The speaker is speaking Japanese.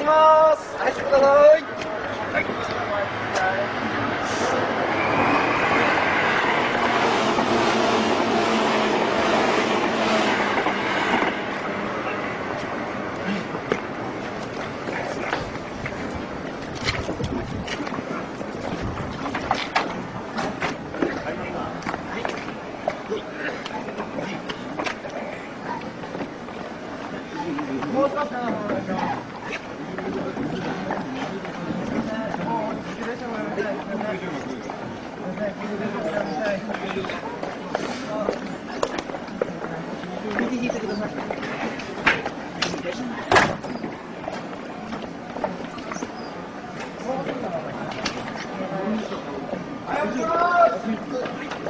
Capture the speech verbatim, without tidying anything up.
ます。はい、してください。はい。もう少し長くお願いします。右引いてください。はい、お願いします。